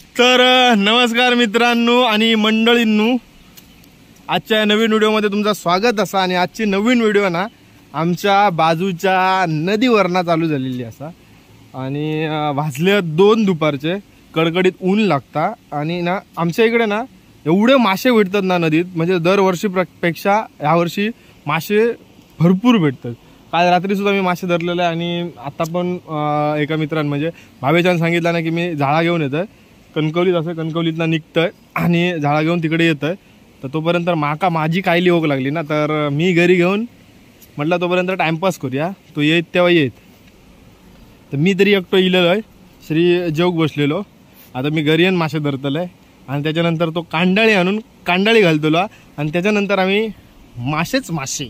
तर नमस्कार मित्रांनो आणि मंडळींनो, आजच्या नवीन व्हिडिओमध्ये तुमचं स्वागत असा। आणि आजची नवीन व्हिडिओ ना आमच्या बाजूच्या नदीवरना चालू झालेली असा आणि वाजले 2 दुपारचे, कडकडीत ऊन लागता आणि ना आमच्या इकडे ना एवढे मासे भेटतात ना नदीत, म्हणजे दरवर्षीपेक्षा यावर्षी मासे भरपूर भेटतात। काल रात्री सुद्धा मी मासे धरलेले आणि आता पण एका मित्रांनी म्हणजे भावेच्यान सांगितलं ना की मी झाळा घेऊन येतोय, कणकवलीत असं कणकवलीतना निघतोय आणि झाळा घेऊन तिकडे येतोय। तर तोपर्यंत माका माझी कायली ओक लागली ना, तर मी घरी घेऊन म्हटलं तोपर्यंत टाइमपास करूया, तो येत तेव्हा येत। तर मी तरी एकटो इलेलो आहे, श्री जेवक बसलेलो। आता मी घरी येऊन मासे धरतले आणि त्याच्यानंतर तो कांडाळी आणून कांडाळी घालतलो आणि त्याच्यानंतर आम्ही मासेच मासे।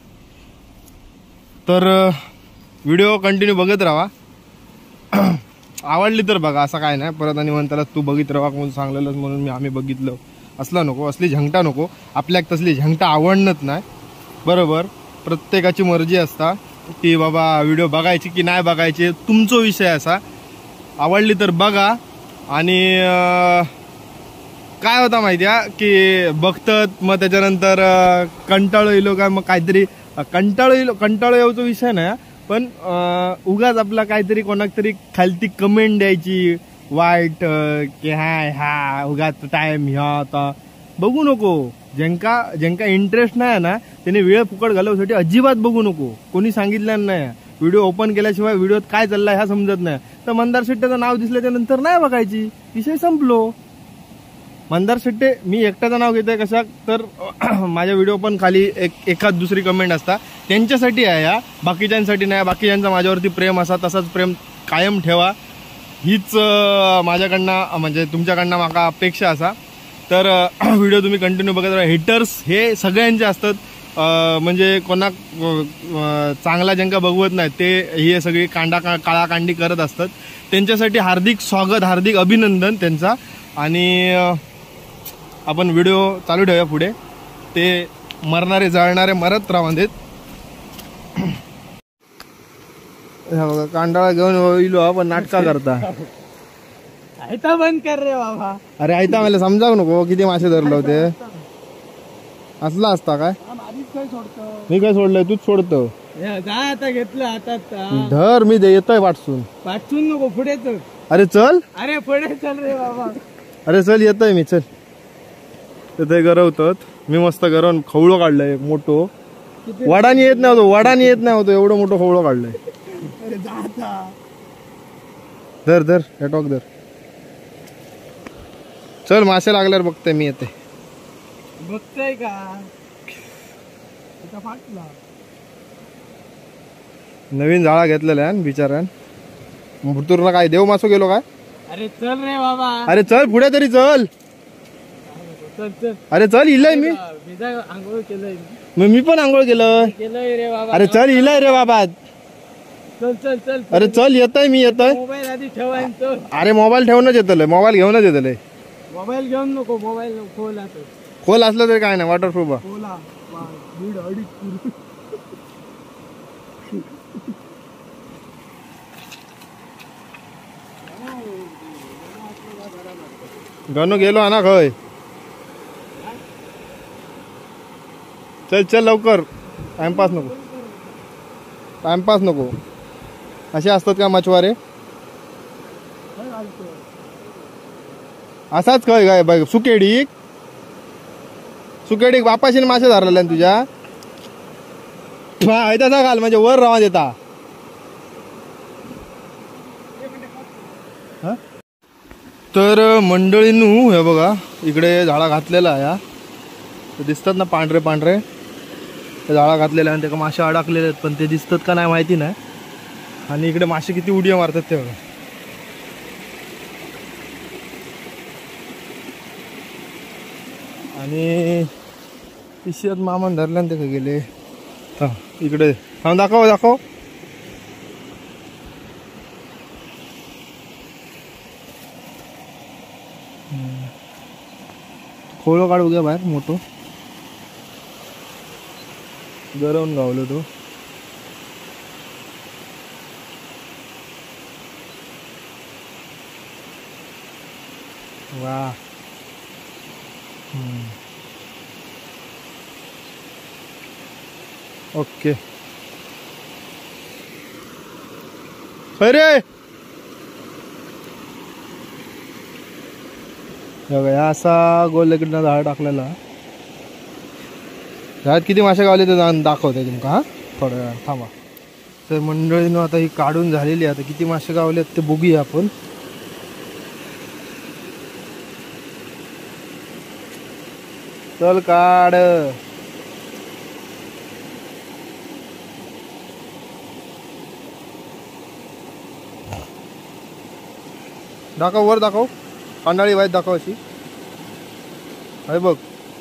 तर व्हिडिओ कंटिन्यू बघत राहा, आवडली तर बघा, असं काय नाही परत आणि म्हणताला तू बघित राहा म्हणून सांगलेलंच म्हणून आम्ही बघितलं असलं नको, असली झंगटा नको, आपल्याक तसली झंगटा आवडणत नाही बरोबर। प्रत्येकाची मर्जी असता की बाबा व्हिडिओ बघायची की नाही बघायची, तुमचा विषय असा। आवडली तर बघा आणि काय होता माहिती आहे की बघतात मग त्याच्यानंतर कंटाळो येलो का, मग काहीतरी कंटाळो यायचा विषय नाही, पण उगाच आपला काहीतरी कोणाक तरी खालती कमेंट द्यायची वाईट की हा उगाच टाइम ह्या आता बघू नको। ज्यांका इंटरेस्ट नाही ना त्याने वेळ फुकट घालवण्यासाठी अजिबात बघू नको, कोणी सांगितलं नाही। व्हिडिओ ओपन केल्याशिवाय व्हिडिओत काय चाललाय ह्या समजत नाही, तर मंदार शेट्ट्याचं नाव दिसल्याच्या नंतर नाही बघायची, विषय संपलो। मंदार शेट्टे मी एकट्याचं नाव घेतोय कशा, तर माझ्या व्हिडिओ पण खाली एखाद दुसरी कमेंट असता त्यांच्यासाठी आहे या, बाकीच्यांसाठी नाही। बाकीच्यांचा माझ्यावरती प्रेम असा तसाच प्रेम कायम ठेवा, हीच माझ्याकडनं म्हणजे तुमच्याकडनं माका अपेक्षा असा। तर व्हिडिओ तुम्ही कंटिन्यू बघत राहा। हेटर्स हे सगळ्यांचे असतात, म्हणजे कोणाक चांगला ज्यांका बघवत नाही ते हे सगळी काळाकांडी करत असतात, त्यांच्यासाठी हार्दिक स्वागत, हार्दिक अभिनंदन त्यांचा। आणि आपण व्हिडिओ चालू ठेवूया पुढे, ते मरणारे जळणारे मरत राहून बघा कांडाळा घेऊन येलो आपण नाटका करता। आयता बंद कर रे बाबा। अरे आयता मला समजावू नको किती मासे धरले होते, असला असता काय? मी काय सोडलंय, तूच सोडतो जा आता घेतलं आता धर, मी येतोय पाठवून नको पुढे चल। अरे चल, अरे पुढे चल रे बाबा। अरे चल येतोय मी, चल। तिथे गरवतात, मी मस्त गरवून खवळो काढलंय मोठो, वडानी येत नव्हतो, वडानी येत नव्हतो, एवढं मोठं खवळो काढलंय। धर धर हेटॉक धर, चल मासे लागल्यावर बघते मी, येते बघताय का फाटला। नवीन जाळा घेतलेला आहे बिचाऱ्यान, भुतूरला काय देव मासो गेलो काय? अरे चल रे बाबा, अरे चल पुढे तरी चल, चल चल। अरे चल इलय मी आंघोळ केलंय, मी पण आंघोळ केलंय रे बाबा। अरे चल इलय रे बाबा, चल चल चल। अरे चल येतोय मी, येतोय। मोबाईल आधी ठेवायचं। अरे मोबाईल ठेवूनच येतलंय, मोबाईल घेऊनच येतलंय। मोबाईल घेऊन नको, मोबाईल खोल असलं तरी काय नाही, वॉटरप्रूफ खोला गणू गेलो ना खय, चल चल लवकर, टाइमपास नको, टाइमपास नको। असे असतात का मछवारे? असाच खय काय बघ, सुकेडीक बापाशीने मासे धरलेले तुझ्या, तसा घाल म्हणजे वर रवा देता। तर मंडळींनू हे बघा इकडे झाडा घातलेला आहे, दिसतात ना पांढरे पांढरे, ते झाडा घातलेले आणि त्याला मासे अडकलेले आहेत, पण ते दिसतात का नाही माहिती नाही। आणि इकडे मासे किती उड्या मारतात ते बघा। आणि पिशयात मामान धरल्यान ते गेले, इकडे हा दाखव दाखव, खोळो काढू घ्या बाहेर मोठो, गरवून गावलो तो। वा ओके अरे बघा असा गोलकडनं झाड टाकलेला ह्यात किती मासे गावले ते दाखवते तुमका हा थोड्या वेळा थांबा तर मंडळीनं आता ही काढून झालेली आता किती मासे गावलेत ते बघूया आपण चल काढ दाखव वर दाखव कांडाळी वाईट दाखव अशी आहे बघ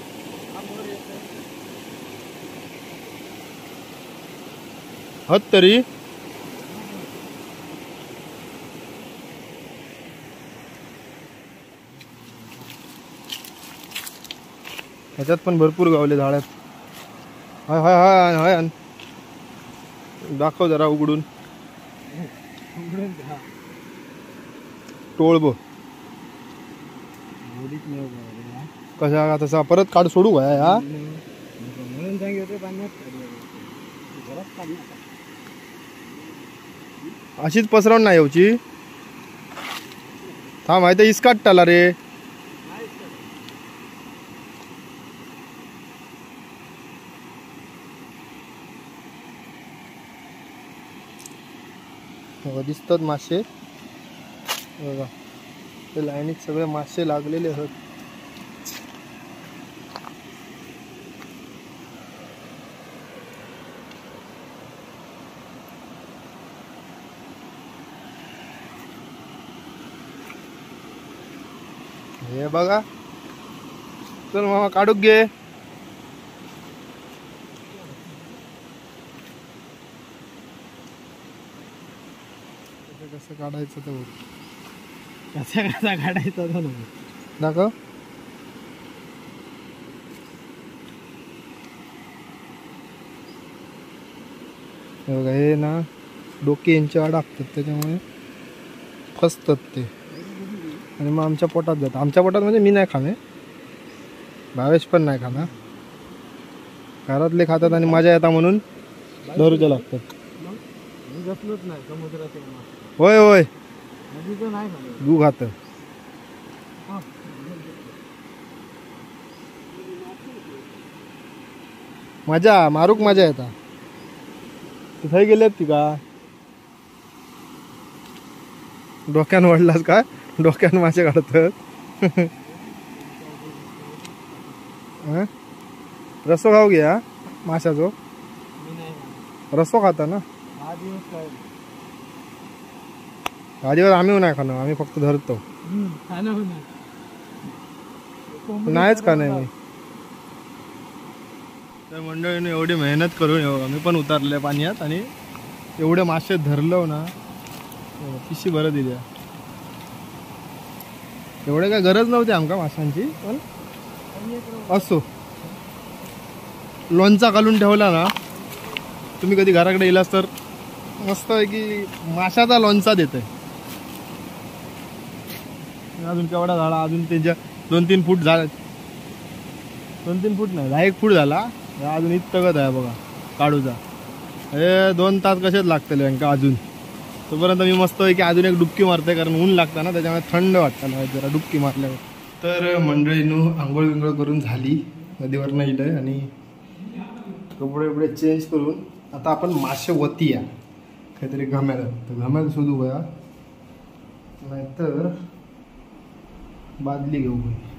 हत तरी ह्याच्यात पण भरपूर गावले झाडात हाय हाय हाय हाय दाखव जरा उघडून टोळ बघ कशा तसा परत काढ सोडू का या अशीच पसरवून नाही येऊची थांब माहिती इसकाट टाला रे दिसतात मासे बघा ते लाईनीत सगळे मासे लागलेले आहेत हे बघा चल मामा काढूक घे कसं काढायचं ते कसा कसा काढायचा तो दाखव बघा हे ना डोके यांच्या अडकतात त्याच्यामुळे फसतात ते आणि मग आमच्या पोटात जातात आमच्या पोटात म्हणजे मी नाही खाणे भावेश पण नाही खाणार घरातले खातात आणि मजा येतात म्हणून धरूच्या लागतात होय होय गू खात मजा मारूक मजा येता तिथे गेलेत ती का डोक्यान वडलास का डोक्यान मासे काढतात रसो खाऊ घ्या माशाचो रसो खाता ना आधीवर आम्ही नाही खाणार आम्ही फक्त धरतो नाहीच का नाही मी तर मंडळीने एवढी मेहनत करून आम्ही पण उतरले पाण्यात आणि एवढे मासे धरलो ना पिशी बरं दिल्या एवढे काय गरज नव्हती आमका माशांची पण असो लोणचा घालून ठेवला ना तुम्ही कधी घराकडे येलास तर मस्त आहे की माशाचा लोणचा देतोय अजून केवढा झाला अजून त्यांच्या 2-3 फूट झाला 2-3 फूट नाही 10 फूट झाला अजून इतकंच आहे बघा काढूचा हे 2 तास कसेच लागतले यांका अजून तोपर्यंत मी मस्त आहे की अजून एक डुबकी मारते कारण ऊन लागतं ना त्याच्यामुळे थंड वाटतं ना जरा डुबकी मारल्यावर तर मंडळीनं आंघोळ विंघोळ करून झाली नदीवरनं इलंय आणि कपडे बिपडे चेंज करून आता आपण मासे वती या काहीतरी घम्याला तर घम्याला शोधू गया नाहीतर बादली घेऊ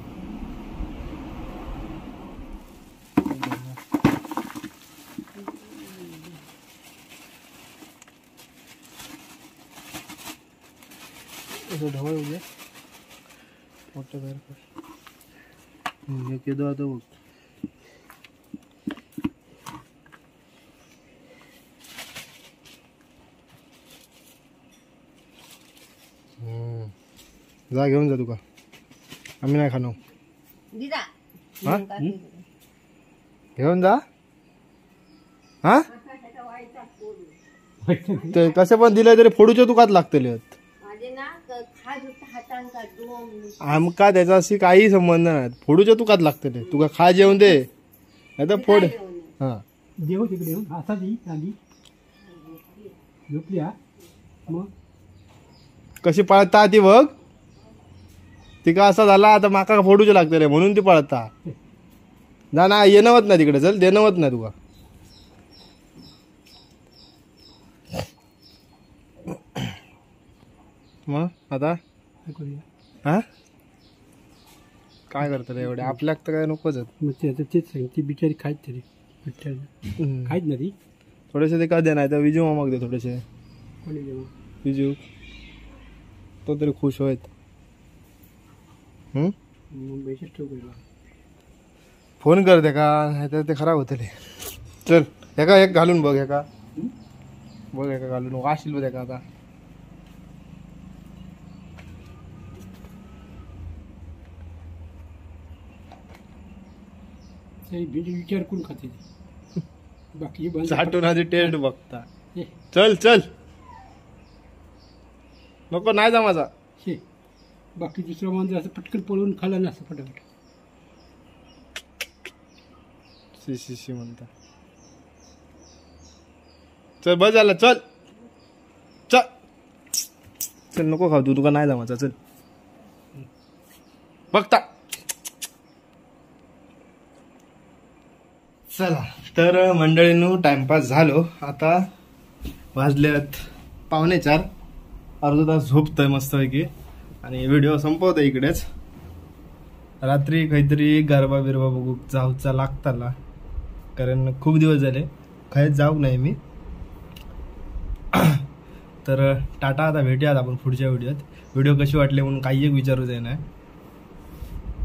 ढवळ उद्या मोठं बाहेर कर केदो आता बघ जा घेऊन जा तुका आम्ही नाही खानो हा घेऊन जा हा ते कसे पण दिले तरी फोडूच्या तुकात लागतले आमका त्याच्याशी काही संबंध नाही. फोडूच्या तुकाच लागतले. तुका खा जेवण दे नाही तर फोड. हा देऊ तिकडे येऊन असा ती आली झोपली. हा मग कशी पळता ती बघ. तिका असा झाला आता माका फोडूचे लागतले म्हणून ती पळता. जा ना येणवत नाही तिकडे. चल देणवत नाही तुका. मग आता काय करूया. हा काय करतात एवढे आपल्याक तर काय नकोच आहेत. मग ते आता तेच सांग ती बिचारी खायच तरी खायच ना ती. थोडेसे ते का दे नाही तर विजू मामाक दे थोडेसे. कोणी देऊ विजू तो तरी खुश होत. मग पैसेच ठेवू फोन कर ते का नाही तर ते खराब होते. चल एका एक घालून बघ. एका बघ एका घालून वाशील बघ एका. आता भेंडी विचार करून खाते बाकी बंद साठून आधी टेस्ट बघता. हे चल चल नको नाही जा माझा. हे बाकी दुसरा माणूस असं पटकन पळून खाल्ला ना असं फटाफट. शी म्हणता. चल बस झालं. चल चल चल नको खाऊ तू. तुका नाही जमायचा. चल बघता. चला तर मंडळींनो टाइमपास झालो. आता वाजल्यात 3:45. अर्धा तास झोपतोय मस्तपैकी आणि व्हिडिओ संपवतोय इकडेच. रात्री काहीतरी गरबा बिरबा बघू जाऊचा लागताला कारण खूप दिवस झाले खायत जाऊ नाही मी. तर टाटा. आता भेटूयात आपण पुढच्या व्हिडिओत. व्हिडिओ कशी वाटले म्हणून काही एक विचारूच आहे ना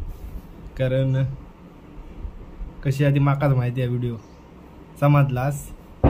कारण कशी आधी माकाच माहिती आहे व्हिडिओ समजलास.